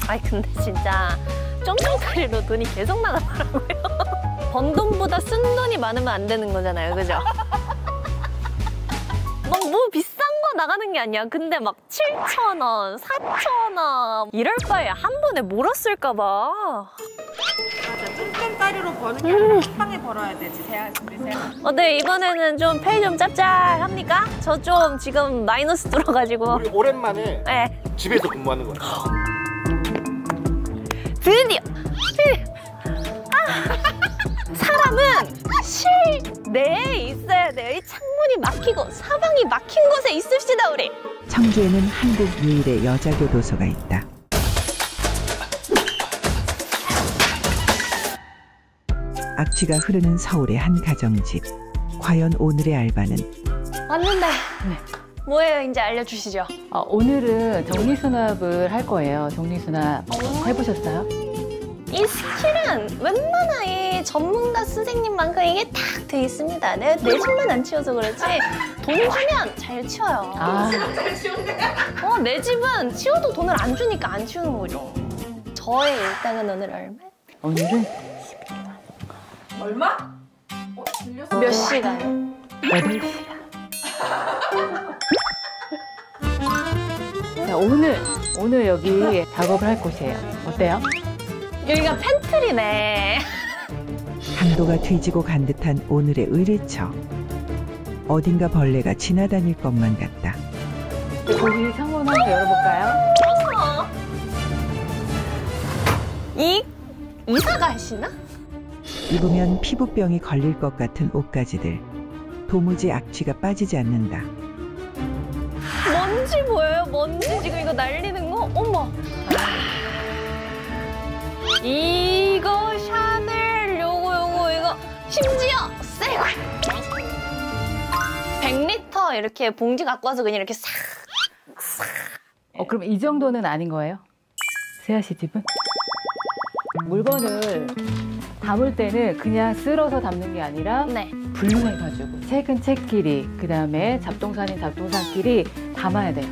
아이 근데 진짜 쫑쫑거리로 돈이 계속 나가더라고요. 번 돈보다 쓴 돈이 많으면 안 되는 거잖아요, 그죠? 막 뭐 비싼 거 나가는 게 아니야. 근데 막 7,000원, 4,000원 이럴 바에 한 번에 몰았을까 봐. 맞아, 쫌쫌따리로 버는 게 아니라 한 방에 벌어야 되지, 세아. 네, 이번에는 좀 페이 좀 짭짤합니까? 저 좀 지금 마이너스 들어가지고. 우리 오랜만에 네. 집에서 근무하는 거야. 드디어! 사람은 실내에 있어야 돼요. 이 창문이 막히고 사방이 막힌 곳에 있읍시다, 우리. 청주에는 한국 유일의 여자 교도소가 있다. 악취가 흐르는 서울의 한 가정집. 과연 오늘의 알바는? 왔는데. 네. 뭐예요? 이제 알려주시죠. 오늘은 정리수납을 할 거예요. 정리수납 해보셨어요? 이 스킬은 웬만한 이 전문가 선생님만큼 이게 딱 돼 있습니다. 내가 내 집만 안 치워서 그렇지 돈 주면 잘 치워요. 내 집은 치워도 돈을 안 주니까 안 치우는 거죠. 저의 일당은 오늘 얼마? 오늘은 얼마? 들렸어? 몇 시간? 8시간. 자, 오늘 여기 작업을 할 곳이에요. 어때요? 여기가 팬트리네. 강도가 뒤지고 간 듯한 오늘의 의뢰처. 어딘가 벌레가 지나다닐 것만 같다. 거기 창문 한번 열어볼까요? 이사가 하시나? 입으면 피부병이 걸릴 것 같은 옷가지들. 도무지 악취가 빠지지 않는다. 먼지 보여요? 먼지 지금 이거 날리는 거? 어머. 이거 샤넬 요거 이거 심지어 새거 100리터 이렇게 봉지 갖고 와서 그냥 이렇게 싹. 그럼 이 정도는 아닌 거예요? 세아 씨 집은? 물건을 담을 때는 그냥 쓸어서 담는 게 아니라 네. 분류해가지고 책은 책끼리, 그 다음에 잡동사는 잡동사끼리 담아야 돼요.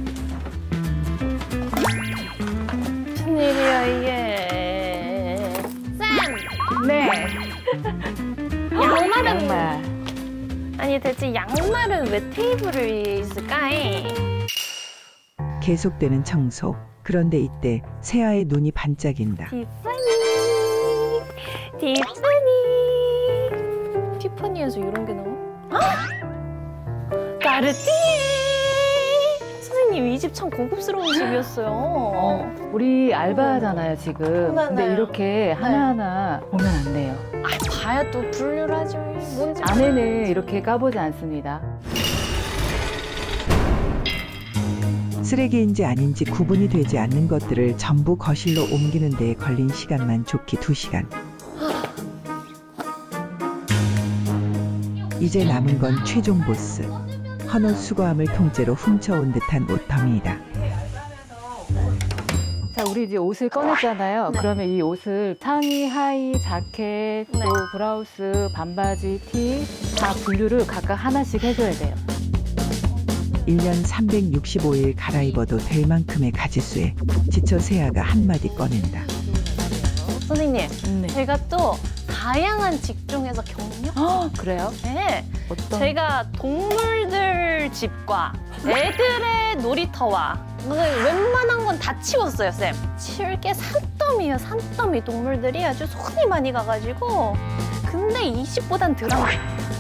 무슨 일이야 이게. 쌤! 네. 양말은 양말. 아니 대체 양말은 왜 테이블 위에 있을까이? 계속되는 청소. 그런데 이때 세아의 눈이 반짝인다. 티파니에서 이런 게 나와? 까르띠에! 선생님 이 집 참 고급스러운 집이었어요. 우리 알바하잖아요, 지금. 근데 맞아요. 이렇게 하나하나 보면 안 돼요. 봐야 또 분류를 하죠. 뭔지 안에는 이렇게 까보지 않습니다. 쓰레기인지 아닌지 구분이 되지 않는 것들을 전부 거실로 옮기는 데에 걸린 시간만 좋기 2시간. 이제 남은 건 최종 보스. 헌옷 수거함을 통째로 훔쳐온 듯한 옷더미이다. 자, 우리 이제 옷을 꺼냈잖아요. 네. 그러면 이 옷을 상의, 하의, 자켓, 또 네. 브라우스, 반바지, 티 다 분류를 각각 하나씩 해줘야 돼요. 1년 365일 갈아입어도 될 만큼의 가지수에 지쳐 세아가 한마디 꺼낸다. 선생님, 네. 제가 또 다양한 직종에서 경력? 그래요? 네. 어떤? 제가 동물들 집과 애들의 놀이터와 웬만한 건 다 치웠어요, 쌤. 치울 게 산더미예요, 산더미. 동물들이 아주 손이 많이 가가지고. 근데 이 집보단 덜한 거예요.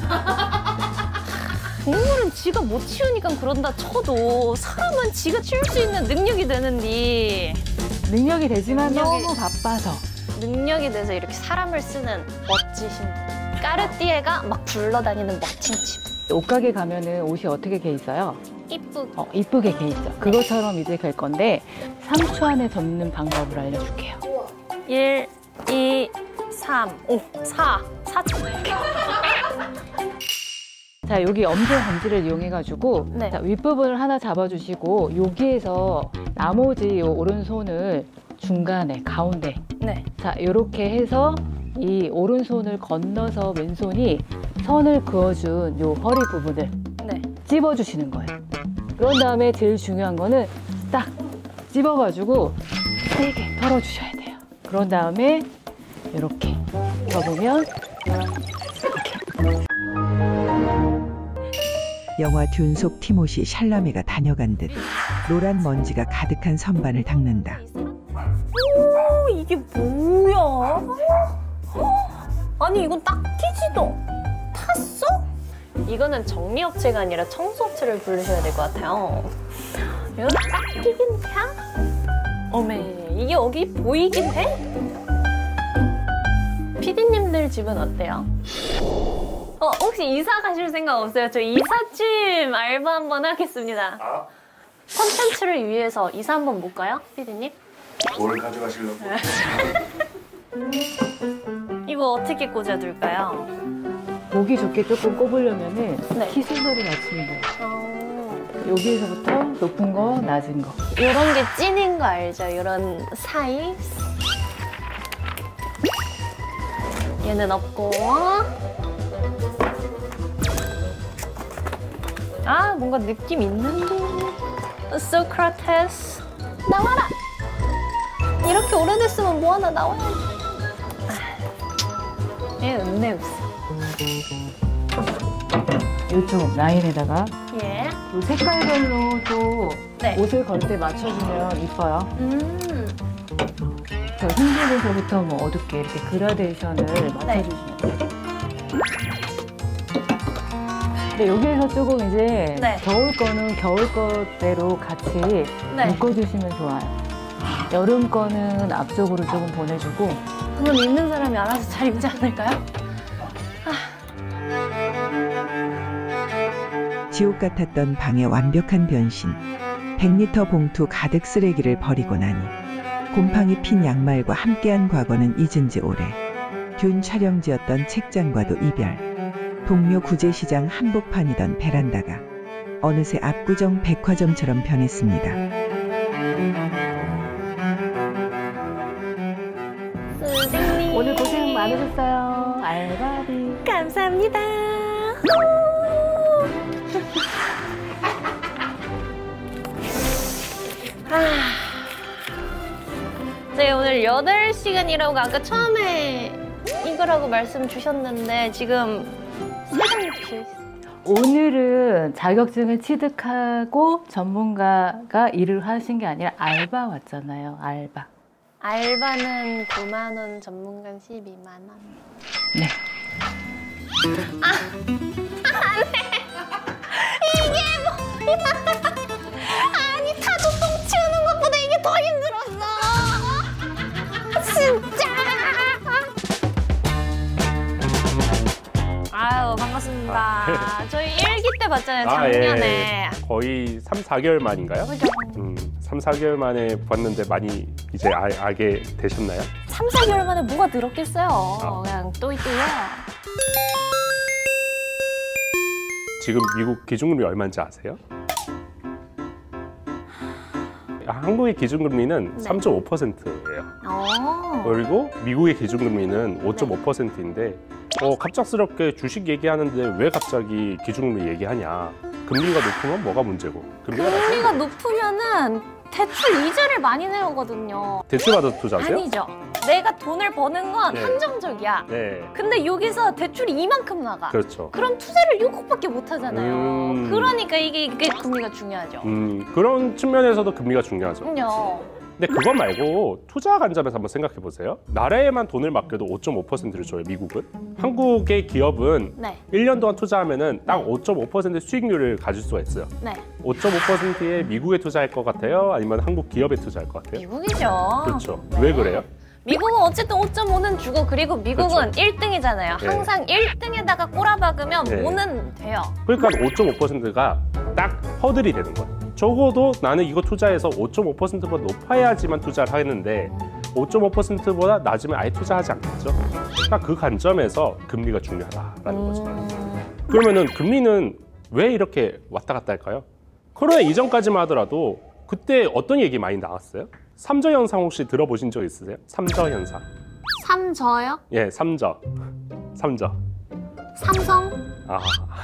동물은 지가 못 치우니까 그런다 쳐도 사람은 지가 치울 수 있는 능력이 되는데 능력이 되지만 너무 바빠서. 능력이 돼서 이렇게 사람을 쓰는 멋지신 분. 까르띠에가 막 굴러다니는 멋진 집. 옷가게 가면은 옷이 어떻게 돼 있어요? 이쁘게. 이쁘게 돼 있죠. 그것처럼 이제 될 건데 3초 안에 접는 방법을 알려줄게요. 1, 2, 3, 5, 4. 4초. 자, 여기 엄지 검지를 이용해가지고 네. 자, 윗부분을 하나 잡아주시고 여기에서 나머지 요 오른손을 중간에, 가운데 네. 자, 이렇게 해서 이 오른손을 건너서 왼손이 선을 그어준 요 허리 부분을 네. 찝어주시는 거예요. 그런 다음에 제일 중요한 거는 딱 찝어가지고 세게 털어주셔야 돼요. 그런 다음에 이렇게 접으면 이렇게. 영화 듄 속 티모시 샬라메가 다녀간 듯 노란 먼지가 가득한 선반을 닦는다. 오, 이게 뭐야? 아니 이건 딱 튀지도. 탔어? 이거는 정리업체가 아니라 청소업체를 부르셔야 될 것 같아요. 이거 딱 튀긴 타? 어메, 이게 여기 보이긴 해? 피디님들 집은 어때요? 혹시 이사 가실 생각 없어요? 저 이삿짐 알바 한번 하겠습니다. 콘텐츠를 위해서 이사 한번 못 가요? 피디님? 뭘 가져가시려고? 이거 어떻게 꽂아둘까요? 보기 좋게 조금 꼽으려면은 네. 키순서를 맞추면 돼요. 여기에서부터 높은 거, 낮은 거. 이런 게 찐인 거 알죠? 이런 사이? 얘는 없고. 아, 뭔가 느낌 있는데. 소크라테스. 나와라! 이렇게 오래됐으면 뭐 하나 나와야지. 얘 은내 없어. 이쪽 라인에다가 예. 이 색깔별로 또 네. 옷을 걸 때 맞춰주면 이뻐요. 저 흰색에서부터 뭐 어둡게 이렇게 그라데이션을 맞춰주시면 돼요. 근데 여기에서 조금 이제 네. 겨울 거는 겨울 거대로 같이 네. 묶어주시면 좋아요. 여름 거는 앞쪽으로 조금 보내주고. 그건 입는 사람이 알아서 잘 입지 않을까요? 지옥 같았던 방의 완벽한 변신. 100리터 봉투 가득 쓰레기를 버리고 나니 곰팡이 핀 양말과 함께한 과거는 잊은 지 오래. 듄 촬영지였던 책장과도 이별. 동묘 구제시장 한복판이던 베란다가 어느새 압구정 백화점처럼 변했습니다. 선생님. 오늘 고생 많으셨어요. 알바비. 감사합니다. 저희 오늘 8시간이라고 아까 처음에 이거라고 말씀 주셨는데 지금 3장 오늘은 자격증을 취득하고 전문가가 일을 하신 게 아니라 알바 왔잖아요. 알바. 알바는 9만 원, 전문가는 12만 원. 네. 이게 뭐야? 아니 타조똥 치우는 것보다 이게 더 힘들었어. 진짜. 아유 반갑습니다. 저희 1기 때 봤잖아요. 작년에. 예. 거의 3, 4개월 만인가요? 그죠? 3, 4개월 만에 봤는데 많이 이제 알게 되셨나요? 3, 4개월 만에 뭐가 늘었겠어요. 그냥 또이또이야. 지금 미국 기준금리 얼마인지 아세요? 한국의 기준금리는 네. 3.5%예요. 그리고 미국의 기준금리는 5.5%인데 갑작스럽게 주식 얘기하는데 왜 갑자기 기준금리 얘기하냐. 금리가 높으면 뭐가 문제고. 금리가 높으면은 대출 이자를 많이 내거든요. 대출 받아 투자하세요? 아니죠. 내가 돈을 버는 건 네. 한정적이야. 네. 근데 여기서 대출이 이만큼 나가. 그렇죠. 그럼 투자를 요것밖에 못 하잖아요. 그러니까 이게 금리가 중요하죠. 그런 측면에서도 금리가 중요하죠. 그럼요. 근데 그거 말고 투자 관점에서 한번 생각해 보세요. 나라에만 돈을 맡겨도 5.5%를 줘요, 미국은. 한국의 기업은 네. 1년 동안 투자하면은 딱 5.5% 수익률을 가질 수가 있어요. 네. 5.5%에 미국에 투자할 것 같아요? 아니면 한국 기업에 투자할 것 같아요? 미국이죠. 그렇죠. 네. 왜 그래요? 미국은 어쨌든 5.5는 주고 그리고 미국은 그렇죠. 1등이잖아요. 네. 항상 1등에다가 꼬라박으면 네. 5는 돼요. 그러니까 5.5%가 딱 허들이 되는 거예요. 적어도 나는 이거 투자해서 5.5%보다 높아야지만 투자를 하는데 5.5%보다 낮으면 아예 투자하지 않겠죠. 딱 그 관점에서 금리가 중요하다라는 거죠. 그러면은 금리는 왜 이렇게 왔다 갔다 할까요? 코로나 이전까지만 하더라도 그때 어떤 얘기 많이 나왔어요? 삼저 현상 혹시 들어보신 적 있으세요? 삼저 현상. 삼저요? 예, 삼저. 삼성? 아.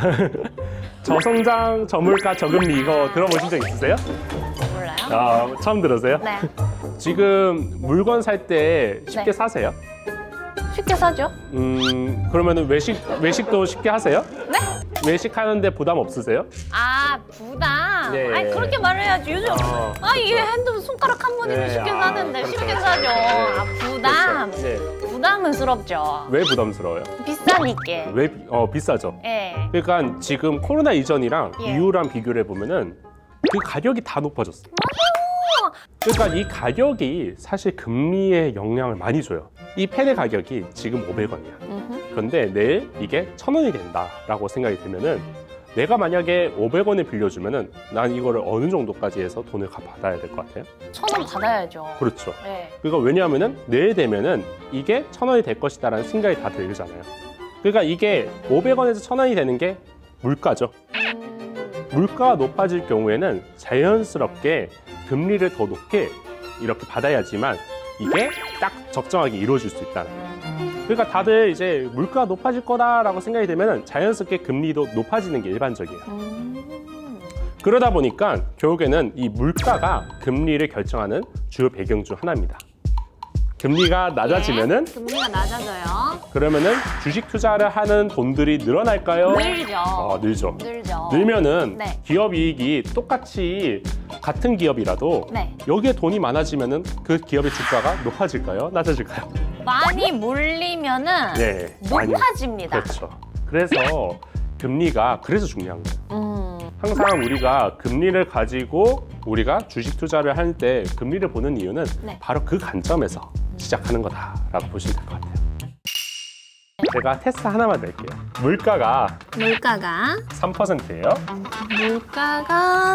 저성장, 저물가, 저금리 이거 들어보신 적 있으세요? 몰라요? 아, 처음 들으세요? 네. 지금 물건 살 때 쉽게 네. 사세요? 쉽게 사죠? 그러면은 외식도 쉽게 하세요? 네? 외식하는데 부담 없으세요? 아, 부담. 네. 아니, 그렇게 말해야지. 요즘 이게 핸드폰 손가락 한 번이면 네, 쉽게 사는데 쉽게 그렇죠. 사죠. 네. 아, 부담. 그렇죠. 네. 부담스럽죠. 왜 부담스러워요? 비싸니까. 왜 비싸죠? 예. 그러니까 지금 코로나 이전이랑 예. 이후랑 비교를 해보면은 그 가격이 다 높아졌어요. 그러니까 이 가격이 사실 금리에 영향을 많이 줘요. 이 펜의 가격이 지금 500원이야. 그런데 내일 이게 1,000원이 된다라고 생각이 들면은 내가 만약에 500원에 빌려주면은 난 이거를 어느 정도까지 해서 돈을 받아야 될 것 같아요? 1,000원 받아야죠. 그렇죠. 예. 그러니까 왜냐하면은 내일 되면은 이게 1,000원이 될 것이다라는 생각이 다 들잖아요. 그러니까 이게 500원에서 1,000원이 되는 게 물가죠. 물가가 높아질 경우에는 자연스럽게 금리를 더 높게 이렇게 받아야지만 이게 딱 적정하게 이루어질 수 있다는 거예요. 그러니까 다들 이제 물가가 높아질 거다라고 생각이 되면 자연스럽게 금리도 높아지는 게 일반적이에요. 그러다 보니까 결국에는 이 물가가 금리를 결정하는 주요 배경 중 하나입니다. 금리가 낮아지면은 금리가 낮아져요. 그러면은 주식 투자를 하는 돈들이 늘어날까요? 늘죠. 늘죠. 늘죠. 늘면은 네. 기업 이익이 똑같이 같은 기업이라도 네. 여기에 돈이 많아지면은 그 기업의 주가가 높아질까요? 낮아질까요? 많이 몰리면은 네, 많이. 높아집니다. 그렇죠. 그래서 금리가 그래서 중요한 거예요. 음. 항상 우리가 금리를 가지고 우리가 주식 투자를 할 때 금리를 보는 이유는 네. 바로 그 관점에서 시작하는 거다라고 보시면 될 것 같아요. 제가 테스트 하나만 낼게요. 물가가 물가가 3%예요. 물가가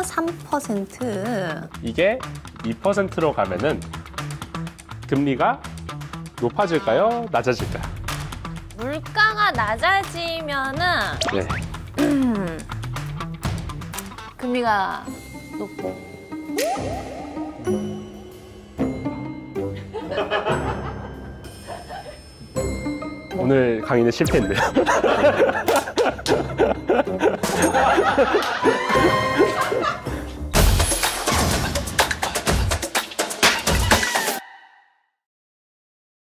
3%. 이게 2%로 가면은 금리가 높아질까요? 낮아질까요? 물가가 낮아지면은 네. 금리가 높고. 오늘 강의는 실패인데요.